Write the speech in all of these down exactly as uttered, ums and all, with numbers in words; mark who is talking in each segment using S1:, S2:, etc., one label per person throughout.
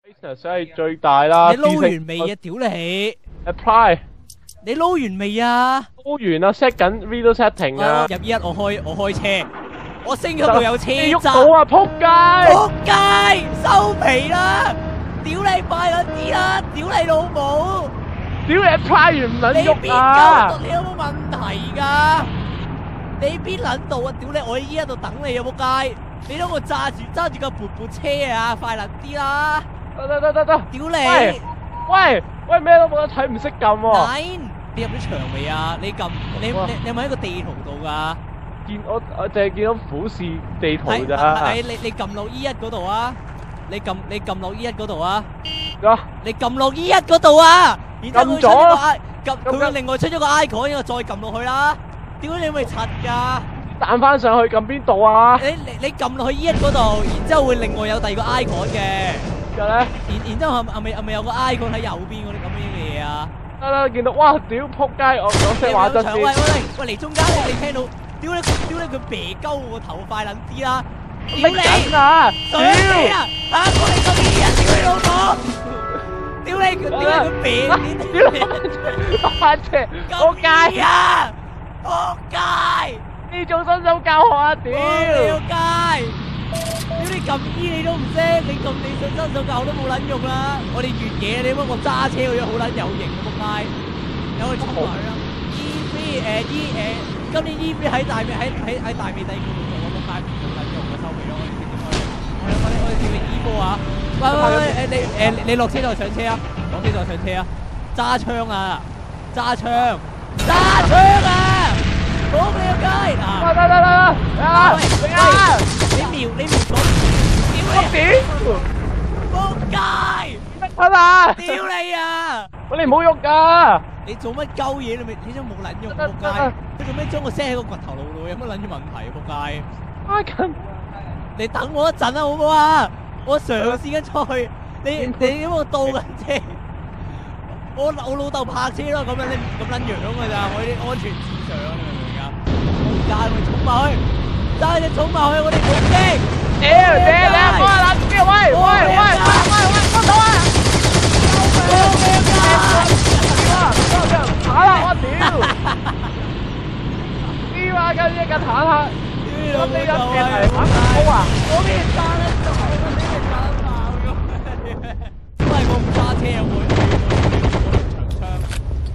S1: 所以最大啦。
S2: 你撈完未啊？屌你
S1: ！Apply。
S2: 你撈完未啊？
S1: 撈完啦 ，set 緊 video setting 啊。
S2: 入依一我開我開車，我升級到有車
S1: 你喐
S2: 揸。
S1: 到啊！仆街！
S2: 仆街！收皮啦！屌你快撚啲啦！屌你老母！
S1: 屌你 apply 完唔撚
S2: 你邊
S1: 喐啊！
S2: 鳩？你有冇問題㗎？你邊撚度啊？屌你！我喺依一度等你啊！仆街！你等我揸住揸住架撥撥車啊！快撚啲啦！
S1: 得得得得得！
S2: 屌
S1: 喂
S2: 你！
S1: 喂喂，咩都冇得睇，唔識撳喎。
S2: Nine，你入咗場未啊？你撳你你你有冇喺個地圖度㗎？
S1: 見我我淨係見到俯視地圖
S2: 係
S1: 咋。
S2: 係你你撳落 E 一嗰度啊！你撳你撳落 E 一嗰度啊！
S1: 啊！
S2: 你撳落 E 一嗰度啊！然之後佢出咗個 I，撳佢
S1: 撳
S2: 會另外出咗個 icon，然後再撳落去啦。屌你咪柒㗎！
S1: 彈翻上去撳邊度啊？
S2: 你你你撳落去 E 一嗰度，然之後會另外有第二個 icon 嘅。
S1: 之後咧，
S2: 然然之後係咪係咪有個 icon 喺右邊嗰啲咁樣嘅嘢啊？
S1: 得啦，見到哇！屌仆街！我我識玩得先。
S2: 喂喂喂，嚟中間你你聽到？屌你屌你佢啤鳩我個頭快撚啲啦！屌你
S1: 啊！
S2: 屌你啊！嚇我哋咁啲人屌你老母！屌你佢屌你佢啤你！
S1: 屌翻車！仆街
S2: 啊！仆街！
S1: 呢種新手教學啊！屌！
S2: 仆街！屌你撳 E 你都唔識，你撳你信新手教都冇撚用啦！我哋越野你乜我揸車嗰樣好撚有型啊！仆街！有去衝埋啦 ！E 三誒 E 誒。今年 E 喺大美喺喺喺大美帝嗰度做，我個街唔撚用嘅收皮咯，我哋直接開。我哋我哋我哋叫你 E 波啊！喂喂喂誒你誒你落車就上車啊！落車就上車啊！揸槍啊！揸槍！揸槍啊！講你個街啊！
S1: 得得得得啊！喂啊！
S2: 你瞄你瞄左！屌你！仆街！
S1: 乜啊！
S2: 屌你啊！
S1: 喂你唔好喐㗎！
S2: 你做乜鳩嘢？你咪你都冇撚用仆街！你做咩將我 set 喺個掘頭路度？有乜撚住問題啊仆街！
S1: 啊緊！
S2: 你等我一陣啊，好唔好啊？我嘗試緊出去，你你因為我倒緊車，我我老豆泊車咯，咁樣你咁撚樣㗎咋？我啲安全至上，你明唔明啊？仆街，我衝埋去，揸隻衝埋去，我哋冇驚！
S1: 屌屌你阿哥啊！喂喂喂喂喂喂，幫手啊！
S2: 救命啊！
S1: 打啦！我屌！屌啊！跟住一架坦克，我哋一邊係坦克高啊！
S2: 我邊炸得到？我俾你炸爆咗！因為我唔揸車啊，我我長槍。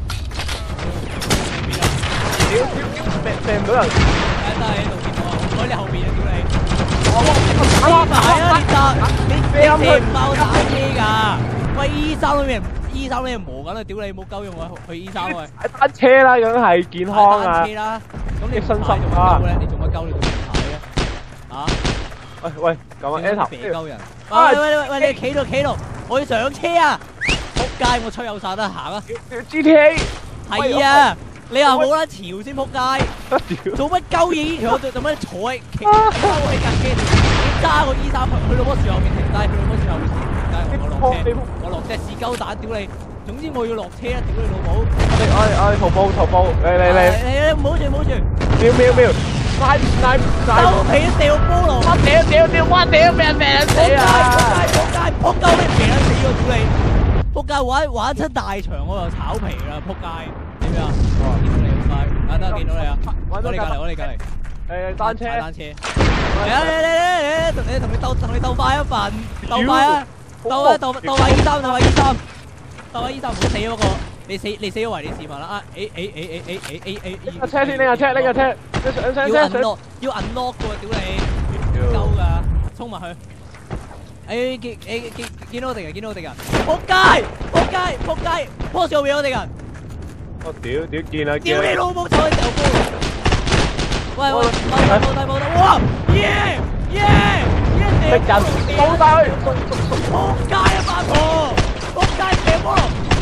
S1: 屌屌射射唔到人！
S2: 誒得喺度見到啊！我喺你後邊啊！屌你！
S1: 我
S2: 我係啊！你炸你你射唔爆打車㗎？喂 E 三嗰邊 E 三呢磨緊啊！屌你冇鳩用啊！去 E 三喂！
S1: 單車啦，梗係健康啊！
S2: 單車啦！咁你
S1: 新心
S2: 啊！你做乜鳩？你做乜踩嘅？啊！
S1: 喂喂，咁啊 A 頭，
S2: 肥鳩人！喂喂喂喂！你企度企度，我要上車啊！仆街！我吹有晒得行啊
S1: ！G T A
S2: 係啊！你又冇得潮先仆街！做乜鳩嘢？呢條做乜坐喺企鳩喺架機度？你揸個 E 三去到棵樹後面停低，去到棵樹後面停低，我落車，我落隻屎鳩蛋！屌你！總之我要落車啊！屌你老母！
S1: 我哋我哋我哋徒步徒步，嚟嚟嚟！
S2: 你你唔好住唔好住！
S1: 瞄瞄瞄！拉拉拉！
S2: 收皮掉菠蘿！
S1: 我屌屌屌！我屌俾人俾人死啊！
S2: 仆街仆街！仆鳩你俾人死喎！屌你！仆街玩玩親大場我又炒皮啦！仆街點樣啊？見到你仆街！啊得見到你啊！我哋隔離我哋隔離。
S1: 誒單車
S2: 單車。嚟啊嚟嚟嚟嚟！同你同你鬥同你鬥快一份，鬥快啊！鬥啊鬥鬥快 E 三鬥快 E 三。鬥快 E 三唔好死嗰個，你死你死咗為你市民啦啊！誒誒誒誒誒誒誒誒！
S1: 架車先，呢架車呢架車，上上
S2: 要
S1: 車
S2: unlock 要 unlock 嘅喎，屌你！鳩㗎，衝埋去！誒見誒見見到我敵人，見到我敵人！仆街仆街仆街！棵樹後面有敵人！
S1: 我屌屌見啦見！
S2: 屌你老母坐喺掉波！喂喂，冇得冇得冇得！哇耶耶耶！
S1: 敵人冇晒去！
S2: 仆街啊八婆！仆街掉波！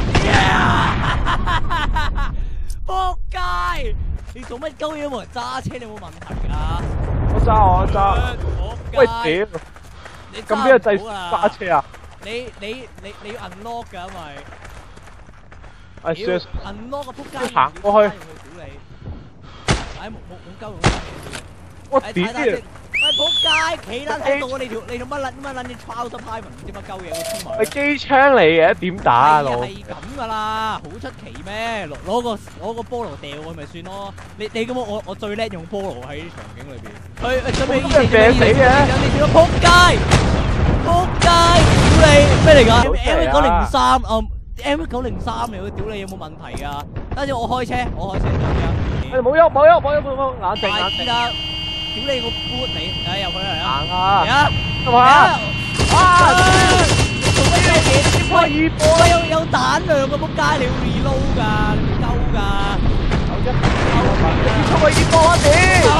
S2: 仆街！你做乜鳩嘢冇人揸車？你有冇問題㗎？
S1: 我揸我揸。喂屌！
S2: 你
S1: 咁邊個制揸車啊？
S2: 你你你你要 unlock 㗎，因為
S1: 係 Sir
S2: unlock 個仆街
S1: 行過去。
S2: 屌你！唉冇冇冇鳩用！
S1: 我屌！
S2: 喂仆街，企撚喺度啊！你條你做乜撚乜撚嘢 trouser private 唔知乜鳩嘢，佢衝埋。
S1: 係機槍嚟嘅，點打啊老？
S2: 係咁噶啦，好出奇咩？攞攞個攞個菠蘿掉佢咪算咯。你你咁我我最叻用菠蘿喺場景裏邊。佢準備二四準備死嘅。你條仆街，仆街，屌你咩嚟㗎 ？M 九零三啊 ，M 九零三嚟嘅，屌你有冇問題啊？等陣我開車，我開車做咩啊？
S1: 誒冇喐冇喐冇喐冇喐，冷靜冷靜
S2: 啦！屌你個 boot 你，誒入去嚟啊！
S1: 行啊！
S2: 嚟啊！
S1: 係嘛？啊！
S2: 做乜嘢嘢？喂，二波有有彈量嘅仆街，你要 reload 㗎，你會鳩㗎。
S1: 有一收個二波啊！屌！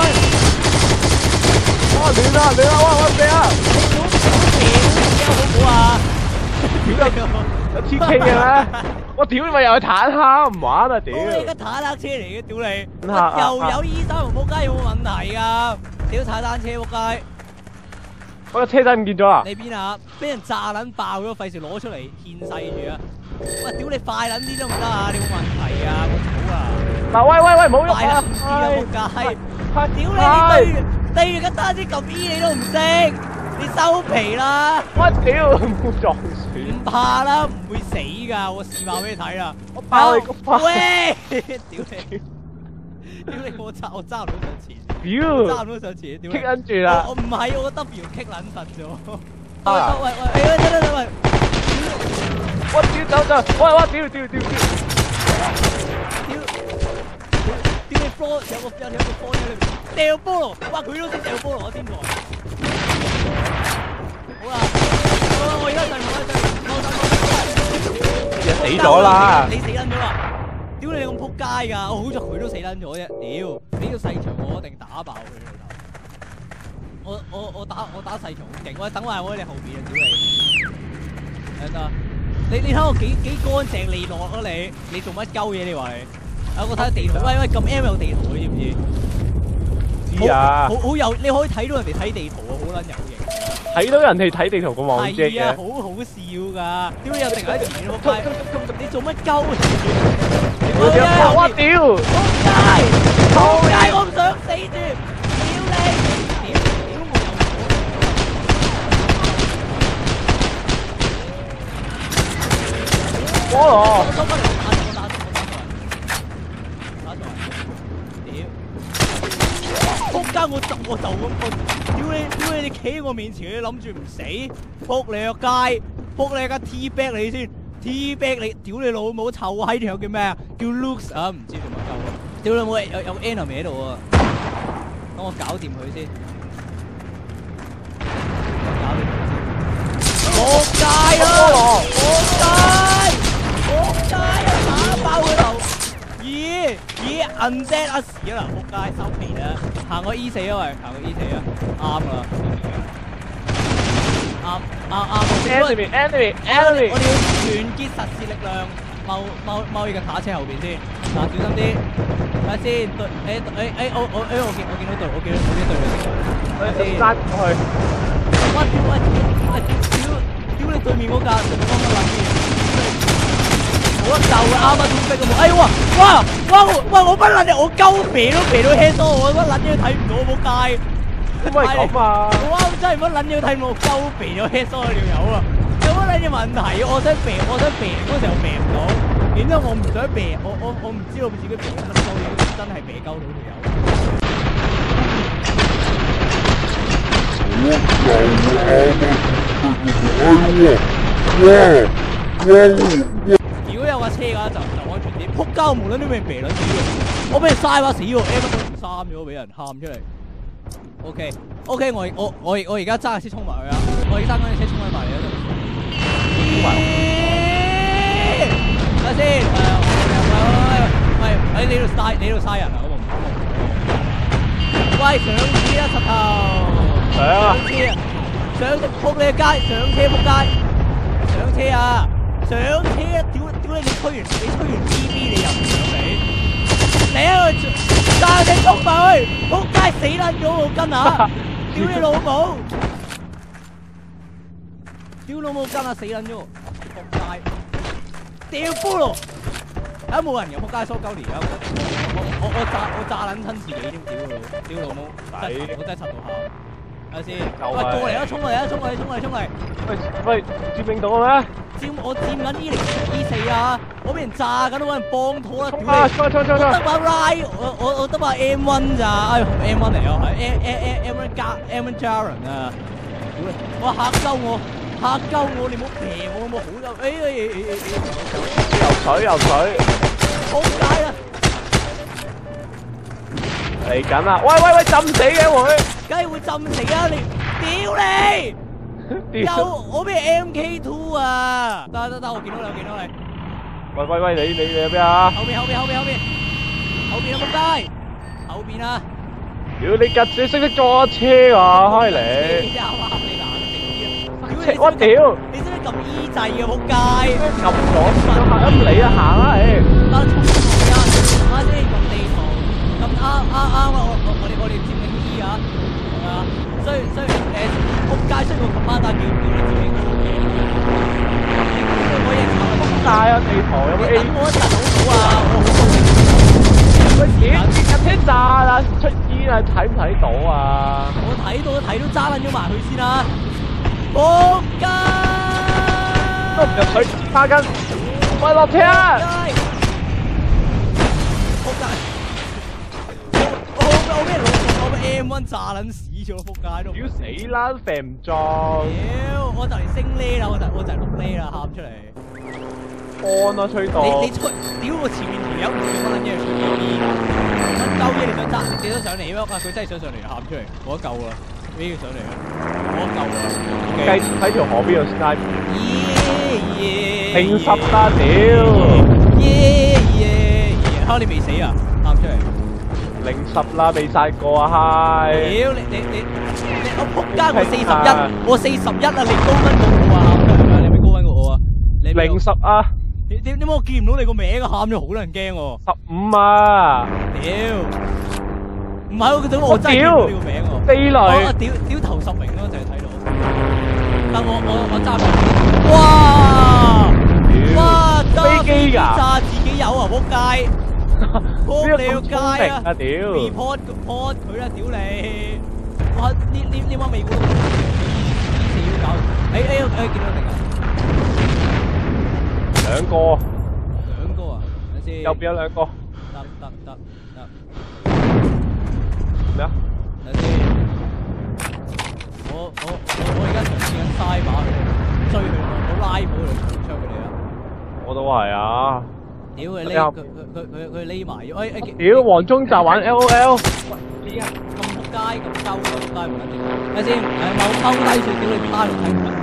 S1: 哇亂啊亂啊！哇哇死啊！
S2: 好唔好啊？
S1: 屌有 T K 嘅咩？我屌你咪又係坦克唔玩啊！屌！
S2: 你架坦克車嚟嘅，屌你！又有 E 三同仆街有冇問題㗎？屌踩單車仆街！
S1: 我個車仔唔見咗啊！
S2: 你邊啊？俾人炸撚爆咗，費事攞出嚟獻世住啊！喂，屌你快撚啲都唔得啊！你冇問題啊！我操啊！
S1: 嗱喂喂喂，冇喐啊！
S2: 仆街！屌你！你對對住架單車撳 E 你都唔識，你收皮啦！
S1: 我屌冇撞船！
S2: 唔怕啦，唔會死㗎，我示範俾你睇啦！
S1: 我爆你個包！
S2: 喂！屌你！屌你！我揸我揸唔到上前，
S1: 屌！
S2: 揸唔到上前，屌！
S1: 棘緊住啦！
S2: 我唔係，我個 W 棘撚實咗。
S1: 啊！
S2: 喂喂喂！得得得喂！
S1: 我屌走走！喂喂屌屌屌屌！
S2: 屌！屌你 floor 有個有有個 floor 喺裏邊，掉菠蘿！哇！佢都識掉菠蘿啊！邊個？好啦，我我而家就我就我就
S1: 死咗啦！
S2: 你死撚咗啦！屌你咁仆街㗎！我好在佢都死撚咗啫。屌！呢個細場我一定打爆佢老豆。我我我打我打細場好勁，我等埋我喺你後邊啊！屌你！係得。你你睇我幾幾乾淨利落啊你！你做乜鳩嘢你話你？啊我睇下地圖，喂喂咁 M 有地圖你知唔知？
S1: 知啊！
S2: 好好有，你可以睇到人哋睇地圖啊，好撚有型。
S1: 睇到人哋睇地圖個網址嘅，
S2: 係啊，好好笑㗎！屌你又定喺前面仆街，你做乜鳩？
S1: 我屌！我屌！
S2: 仆街！仆街！我唔想死住！屌你！屌屌我有！
S1: 菠蘿！
S2: 我收翻嚟，我打我打我打打打仆街！我就我就咁我，屌你屌你！你企喺我面前，你諗住唔死？仆你個街！仆你個 T back 你先 ，T back 你！屌你老母臭閪條叫咩啊？叫 Lux 啊！唔知做乜鳩啊！屌你老母有有 enemy 喺度啊！等我搞掂佢先。搞掂佢先。仆街啊！仆街！仆街啊！打爆佢頭！咦咦 undead 啊屎啦！仆街收皮啦！行個 E 四啊喂，行個 E 四啊，啱啦，啱啱啱。
S1: enemy enemy enemy，
S2: 我哋要團結實事力量，踎踎踎喺個卡車後邊先，嗱小心啲，睇下先對，誒誒誒我我誒我見我見到對，我見到我見到對，睇下先。
S1: 殺過去。
S2: 哇屌喂喂屌屌你對面嗰架乜乜撚嘢！冇得救啊！啱啱點逼咁冇？哎哇哇哇哇！我乜撚嘢？我鳩肥都肥到 head 多，我乜撚嘢都睇唔到，冇街。
S1: 點解咁啊？
S2: 我啱真係乜撚嘢都睇唔到，鳩肥咗 head 多條友啊！有乜撚嘢問題？我想肥，我想肥嗰時候肥唔到，然之後我唔想肥，我我我唔知道自己肥乜鳩嘢，真係肥鳩到條友。如果有架車嘅話就就安全啲。仆街！無論都俾人肥撚死喎，我俾人嘥把死喎 ，M 都唔三咗，俾人喊出嚟。OK OK， 我我我我而家揸架車衝埋去啊！我而家揸緊架車衝緊埋嚟啊！睇下先，喂喂喂，喺你度嘥你度嘥人啊！嗰個喂上車啊，柒頭！
S1: 上啊！
S2: 上車啊！上仆你個街，上車仆街，上車啊！上車啊！屌屌你！你推完你推完 T V 你又唔上嚟，你喺度揸車衝埋去，仆街死撚咗我筋啊！屌你老母！屌老母筋啊！死撚咗！仆街！掉菠蘿！啊冇人嘅仆街蘇鳩年啊！我我我我炸我炸撚親自己添！屌老屌老母！真係我真係柒到喊！ 睇下先。喂，過嚟啦，衝過嚟啦，衝過嚟，衝過嚟，衝過嚟！
S1: 喂喂，佔領到嘅咩？
S2: 佔我佔緊 E 零 E 四啊！我俾人炸緊，都揾人幫拖啦！
S1: 衝啊！衝衝衝衝！
S2: 得把 Rai， 我我我得把 M 一 咋？哎 ，M 一 嚟啊，係 M M M 一加 M 一 Jaren 啊！屌你！我嚇鳩我，嚇鳩我，你唔好平我，我好有誒誒誒誒！
S1: 游水游水！
S2: 好解啦！
S1: 嚟緊啦！喂喂喂，浸死嘅會！
S2: 梗係會浸死啊！你屌你！有我俾 M K 二 啊！得得得，我見到你，我見到你。
S1: 喂喂喂，你你你喺邊啊？
S2: 後邊後邊後邊後邊後邊啊！仆街！後邊啊！
S1: 屌你架車識唔識坐車啊？開嚟！
S2: 你啱啱你難定啲啊！
S1: 我屌！
S2: 你知唔知撳 E 掣嘅仆街？
S1: 撳咗咁你啊行啦，誒！
S2: 得衝嚟啊！啱先撳地圖，咁啱啱啱啊！我我我哋我哋佔領 E 啊！係啊！所以所以誒，仆街需要我撳翻打叫叫你佔領。我亦仆
S1: 街啊！地圖有冇 A？
S2: 我一陣好好啊！我好高興。
S1: 喂，點架車炸啦？出煙啊！睇唔睇到啊？
S2: 我睇到睇到揸撚咗埋去先啦！仆街！
S1: 都唔入水花根，喂落車啊！
S2: 仆街！我我我俾人攞我俾 M 一 炸撚死咗，仆街都！
S1: 屌死啦，肥唔撞！
S2: 屌！我就嚟升呢啦，我就我就嚟碌呢啦，喊出嚟！
S1: 安啊，吹到！
S2: 你你出屌我前面條友唔知乜撚嘢出呢啲，乜鳩嘢你想揸你都上嚟咩？啊佢真係想上嚟喊出嚟，冇得救啦！俾佢上嚟啦，冇得救啦！
S1: 繼續喺條河邊度 snipe。
S2: 耶耶！
S1: 平十啦屌！
S2: 耶耶耶！嚇你未死啊？喊出嚟！
S1: 零十啦，未殺過啊嗨！
S2: 屌你你你你我仆街！我四十一，我四十一啊！你高分過我啊！喊出嚟啦！你咪高分過我啊！你
S1: 零十啊！
S2: 點點點解我見唔到你個名啊？喊咗好撚驚喎！
S1: 十五啊！
S2: 屌！唔係喎，佢等我真係見到你個名喎。
S1: 飛雷！
S2: 我屌屌頭十名咯，就係睇到。但我我我揸唔到。哇！哇！
S1: 飛機㗎！
S2: 炸自己有啊！仆街！仆你個街啊！
S1: 啊屌
S2: ！report report 佢啦！屌你！哇！呢呢呢班美國死要搞！誒誒誒，見到定啊！
S1: 兩個。
S2: 兩個啊！等先。
S1: 右邊有兩個。
S2: 得得得得。
S1: 咩啊？
S2: 等先。我我我我而家嘗試緊嘥把佢追佢，我拉寶嚟出佢哋啊！
S1: 我都係啊！
S2: 屌佢匿佢佢佢佢匿埋咗，哎哎！
S1: 屌黃宗澤玩 L O L。
S2: 喂，你啊咁仆街咁鳩嘅仆街唔撚掂。睇先，誒某踎低住屌你趴度睇唔得。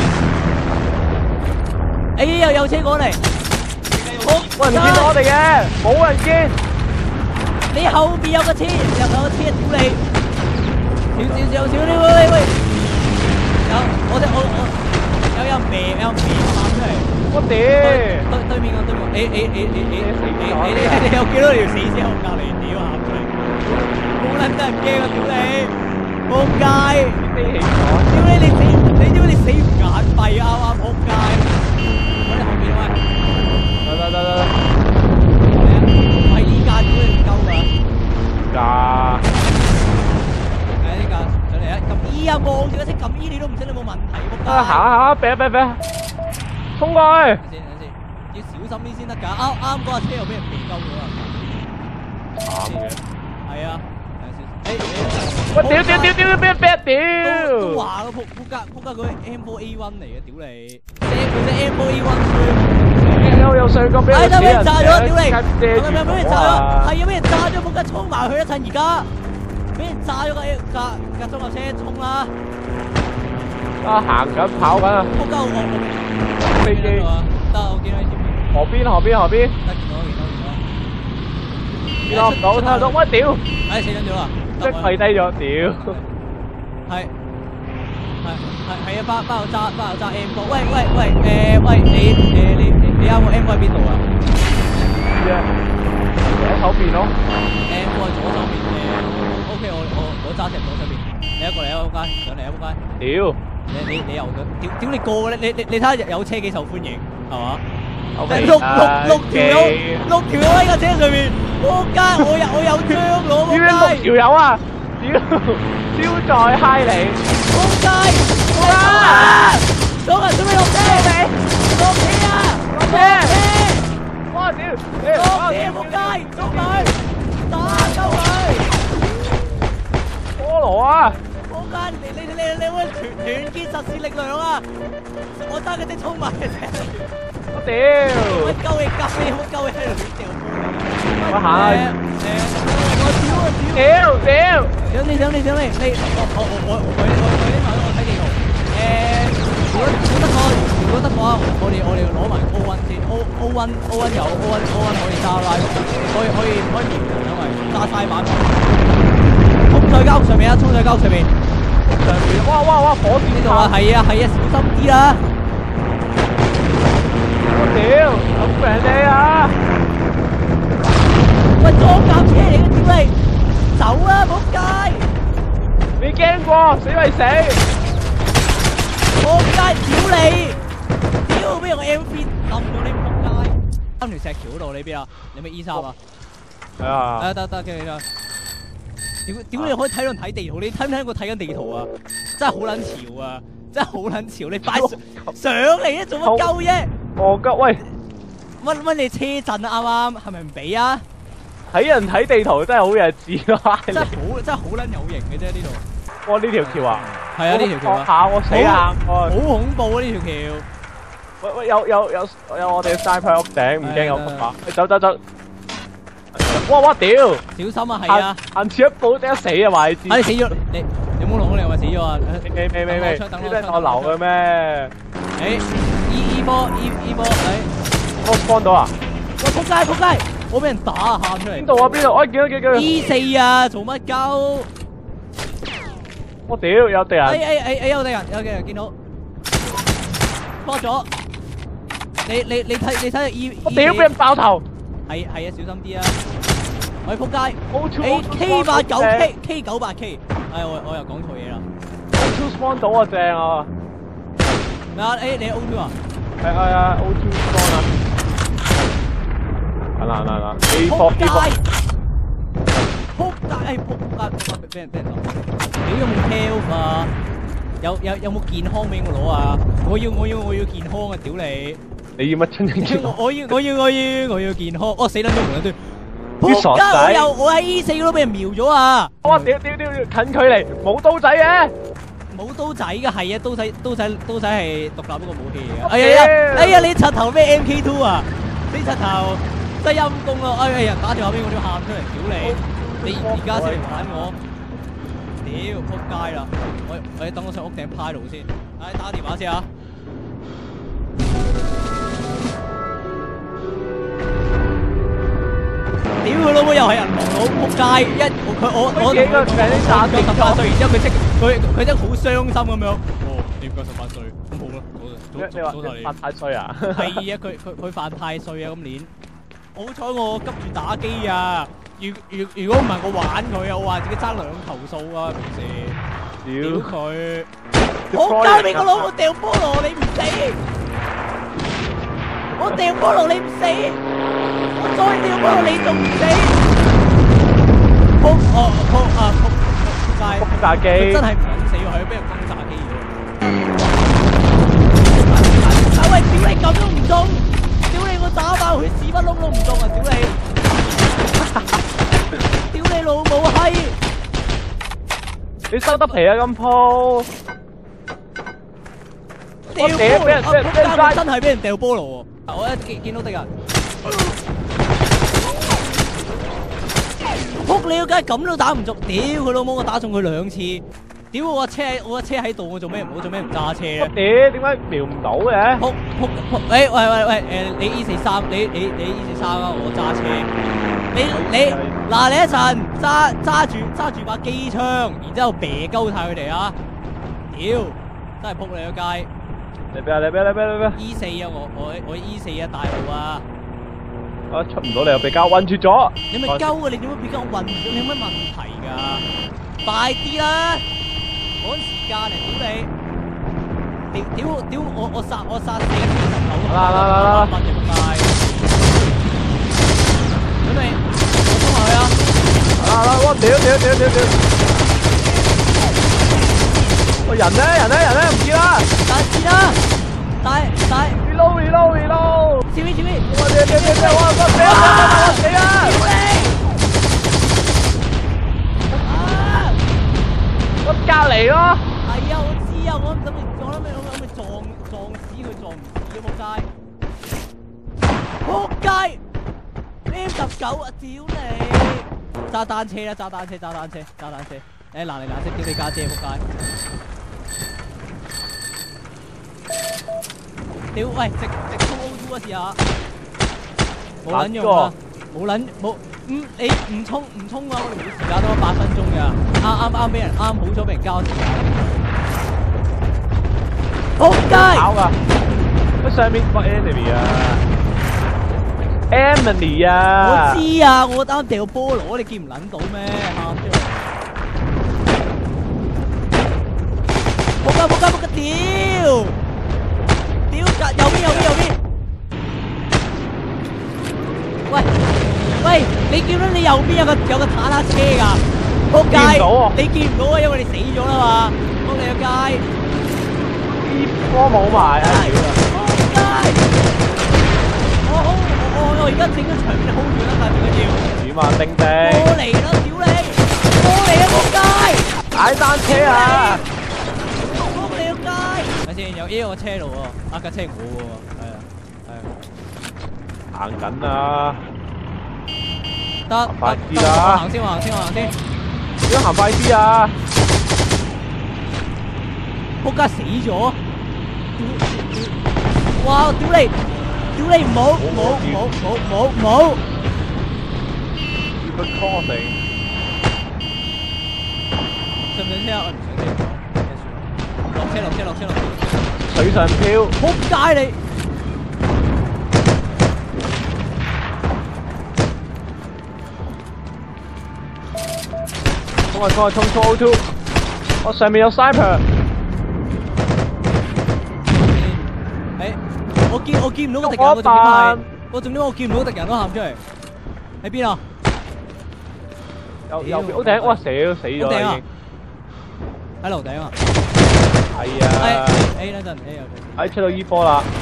S2: 哎又有車過嚟，
S1: 喂唔見到我哋嘅，冇人見。
S2: 你後邊有個車，有有個車屌你，少少少少啲喂喂喂，有我哋我我有有命有命喊出嚟，
S1: 我屌！
S2: 對對面個對面，你你你你你你你你你有幾多條死屍喺我隔離屌喊出嚟，冇撚得人驚啊屌你，仆街！
S1: 飛起咗！
S2: 屌你你死你屌你死唔眼閉啊啱仆街！我哋後邊喂，
S1: 得得得得。
S2: 係呢架屌你唔鳩㗎？
S1: 架。
S2: 誒呢架上嚟啊！撳 E 啊，望住嗰隻撳 E 你都唔識你冇問題仆街。
S1: 啊行下行，避避避，衝過去。
S2: 等先等先，要小心啲先得㗎。啱啱嗰架車又俾人避鳩咗啦。
S1: 慘嘅。
S2: 係啊，等先。誒誒。
S1: 喂屌屌屌屌俾人俾人
S2: 都都
S1: 屌！
S2: 話咯，仆仆街仆街佢 M 四 A 一嚟嘅，屌你！佢隻 M 四 A 一。
S1: 又又上過俾人
S2: 死人炸咗，屌你！
S1: 遮住
S2: 係咪俾人炸咗？係啊，俾人炸咗，仆街衝埋去一陣而家，俾人炸咗架架架裝甲車，衝啦！
S1: 啊行緊跑緊啊！
S2: 仆街我我
S1: 飛機
S2: 得，我見到喺前面。
S1: 河邊河邊河邊。
S2: 得見到見到見
S1: 見到唔到睇唔到，喂屌！
S2: 哎死緊咗啦！
S1: 即係跪低咗，屌！
S2: 係係係係啊！包包揸包揸 M 四，喂喂喂誒喂你誒你你你啱個 M 四喺邊度啊？
S1: 喺後邊咯。
S2: M 四喺左手邊誒 ，OK 我我我揸隻左手邊，你一個嚟啊仆街，上嚟啊仆街！
S1: 屌！
S2: 你你你又屌屌你過嘅你你你睇下有車幾受歡迎係嘛？六
S1: OK
S2: 六六條友六條友喺架車上面，仆街！我有我有槍攞仆
S1: 點解六
S2: 街！
S1: 條友啊？ 屌，超載嗨你！
S2: 仆街！啊！左人準備落車未？落車啊！落車！
S1: 哇屌！
S2: 落車仆街！捉佢！打鳩佢！
S1: 菠蘿啊！
S2: 仆街！你你你你會團團結實施力量啊！我揸嗰隻衝埋嚟！
S1: 我屌！
S2: 乜鳩嘢鳩你乜鳩嘢喺度掉波？
S1: 我行！
S2: 我屌啊屌！
S1: 屌屌！
S2: 想你想你想你你我我我我我我我呢排我睇地圖誒，如果如果得我如果得我我哋我哋攞埋 O 一先 O O 一 O 一有 O 一 O 一可以揸 live 可以可以可以瞄人因為揸晒版衝上交上面啊衝上交上面
S1: 上面哇哇哇火箭
S2: 呢度啊係啊係啊小心啲啦
S1: 我屌咁平你啊
S2: 喂裝甲車嚟嘅屌你走啊仆街
S1: 你驚過死咪死
S2: 仆街屌你屌俾個 M V 冧咗你仆街三條石橋嗰度你邊啊你咪 E 三啊
S1: 係啊
S2: 得得得，記得。屌屌你可以睇到睇地圖，你睇唔睇過睇緊地圖啊？真係好撚潮啊！真係好撚潮，你快上上嚟啊！做乜鳩啫？
S1: 戇鳩喂！
S2: 乜乜你車震啊？啱啱係咪唔俾啊？
S1: 睇人睇地圖真係好弱智咯！
S2: 真係好真係好撚有型嘅啫呢度。
S1: 哇！呢條橋啊？
S2: 係啊，呢條橋啊！
S1: 下我死硬！
S2: 好恐怖啊！呢條橋。
S1: 喂喂，有有有有我哋 sniper 屋頂，唔驚有乜話？走走走！哇哇屌！
S2: 小心啊，係啊！
S1: 行前一步，點解死啊？話你知？
S2: 啊你死咗，你你冇攞你係咪死咗啊？
S1: 未未未未，呢啲我流嘅咩？
S2: 誒 ，E E 波 E E 波，嚟，
S1: 我幫到啊！
S2: 我仆街仆街，我俾人打啊，喊出嚟！
S1: 邊度啊邊度？我見到見到
S2: E 四啊，做乜鳩？
S1: 我屌有敵人！
S2: 誒誒誒誒有敵人，有敵人見到，幫咗。你你你睇你睇下 E，
S1: 我屌俾人爆頭！
S2: 係係啊，小心啲啊！喂仆街
S1: ，A
S2: K 八九 K K 九八 K， 哎我我又講錯嘢啦。
S1: O two spawn 到啊正啊！
S2: 咩啊？誒你 O two 啊？
S1: 係係啊 O two spawn 啊！係啦係啦 A four A four。
S2: 仆街誒仆街仆街俾人俾人攞！屌有冇 health 啊？有有有冇健康俾我攞啊？我要我要我要健康啊！屌你！
S1: 你要乜真正健康？
S2: 我要我要我要我要健康！我死撚咗唔撚對。
S1: 啲傻仔！
S2: 我又我喺 E 四嗰度俾人瞄咗啊！
S1: 哇屌屌屌近距離冇刀仔嘅，
S2: 冇刀仔嘅係啊，刀仔刀仔刀仔係獨立一個武器嚟嘅。哎呀哎呀你柒頭咩 M K two 啊？你柒頭真陰公咯！哎呀人打電話俾我都要喊出嚟，屌你！你而家先嚟玩我，屌仆街啦！我我等我上屋頂趴度先，唉打電話先啊！屌佢老母又係人狼佬仆街，一佢我我
S1: 幾個俾你打
S2: 十八歲，然之後佢即佢佢真係好傷心咁樣。哦，你唔夠十八歲，咁好啦，早
S1: 你話你犯太歲啊？
S2: 係啊，佢佢佢犯太歲啊！今年好彩我急住打機啊！如如如果唔係我玩佢啊，我話自己爭兩球數啊！平時屌佢，我交俾個佬我掉菠蘿你唔死，我掉菠蘿你唔死。我再掉菠蘿你仲唔死？撲哦撲啊撲撲街！
S1: 轟炸機
S2: 真係唔肯死喎，係俾人轟炸機喎！啊喂，屌你咁都唔中！屌你我打爆佢屎忽窿都唔中啊！屌你！屌你老母閪！
S1: 你收得皮啊咁鋪！
S2: 掉菠蘿！啊撲街！我真係俾人掉菠蘿喎！我一見見到敵人。仆你個街咁都打唔中，屌佢老母！我打中佢兩次，屌我個車我個車喺度，我做咩唔好做咩唔揸車咧？
S1: 屌點解瞄唔到嘅？
S2: 仆仆仆！誒喂喂喂誒，你 E 四三，你你你 E 四三啊，我揸車。你你嗱你一陣揸揸住揸住把機槍，然之後啤鳩晒佢哋啊！屌真係仆你個街！
S1: 你俾啊你俾你俾你俾
S2: E 四啊，我我我 E 四啊大號啊！
S1: 我出唔到你又被膠韞住咗。
S2: 你咪鳩啊！你點解俾膠韞住咗？你有乜問題㗎？快啲啦！趕時間嚟屌你！屌屌屌！我我殺我殺死幾十頭
S1: 啦啦啦啦！
S2: 問人快！準備，我衝落去啊！
S1: 啊啦！我屌屌屌屌屌！ 喂，人咧人咧人咧唔見啦！
S2: 大字啦，大大
S1: reload reload reload！
S2: 前面前面，
S1: 我哋哋哋我我死啊！我死啊！
S2: 啊！
S1: 我隔離咯。
S2: 係啊，我知啊，我諗住我諗住我諗住撞撞死佢撞唔死啊！仆街！仆街 ！M 十九啊！屌你！揸單車啦！揸單車！揸單車！揸單車！誒嗱嚟嗱聲，屌你家姐！仆街！屌喂！直直衝 O two 啊！試下！冇撚用啊！冇撚冇唔你唔衝唔衝啊！我哋冇時間多八分鐘㗎，啱啱啱俾人啱好咗俾人交時間。仆街！
S1: 跑㗎！乜上面個 enemy 啊 ？Emily 啊！
S2: 我知啊，我啱掉菠蘿，你見唔撚到咩？喊出嚟！仆街仆街仆街！屌！屌隔右邊右邊右邊！喂喂，你見到你右邊有個有個坦克車㗎？仆街！
S1: 見唔到啊！
S2: 你見唔到啊？因為你死咗啦嘛！仆你個街！
S1: 呢波冇埋啊！
S2: 仆街！我我我我而家整個場面 hold 住啦，但係最緊要
S1: 點啊，丁丁！
S2: 過嚟啦，屌你！過嚟啊，仆街！
S1: 踩單車啊！
S2: 仆你個街！睇先，有 A 個車路喎，啊架車我喎，係啊係啊，
S1: 行緊啊！
S2: 得
S1: 快啲
S2: 得，
S1: 啦
S2: 我行先，我行先，我行先。
S1: 點行快啲啊！
S2: 仆街死咗！哇！屌你！屌你唔好唔好唔好唔好唔好唔好！
S1: 要個 crossing。
S2: 上唔上車啊？我唔想車。落車落車落車落車！
S1: 水上漂。
S2: 仆街你！
S1: 衝啊衝啊衝衝 O two！我上面有 sniper。
S2: 誒，我見我見唔到個敵人，我重點係我重點我見唔到敵人咯，喊出嚟。喺邊啊？
S1: 右右邊屋頂，哇死都死咗啦已經。
S2: 喺樓頂啊！
S1: 係啊。
S2: 誒等陣 A 又。
S1: 喺出到 E 波啦。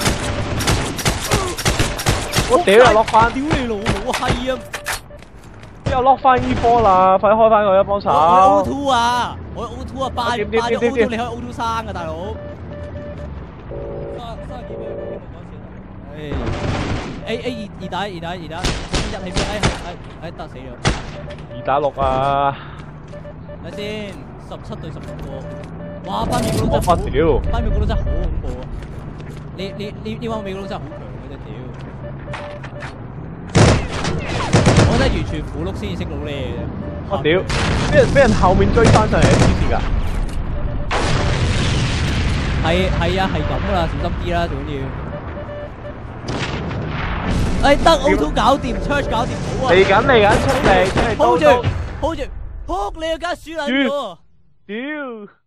S1: 我屌又落翻。
S2: 屌你老母閪啊！
S1: 又落翻 E 波啦，快開翻佢啦，幫手。
S2: 我 O two 啊，我 O two 啊，霸霸咗 O two，你可以 O two 三噶大佬。三三幾秒？誒 A A 二二打二打二打，一喺邊？誒係係誒得死咗。
S1: 二打六啊！
S2: 睇先，十七對十六個。哇！班美國佬真係
S1: 我發屌！
S2: 班美國佬真係好恐怖啊！你你呢呢班美國佬真係好強嘅啫，屌！我真係完全苦碌先至識到你嘅啫。
S1: 我屌！俾人俾人後面追翻上嚟，黐線㗎！
S2: 係係啊，係咁噶啦，小心啲啦，最緊要。誒得 O two 搞掂 ，Church 搞掂，好啊！
S1: 嚟緊嚟緊出嚟出嚟
S2: hold 住 hold 住，撲你個街輸撚咗！
S1: 屌！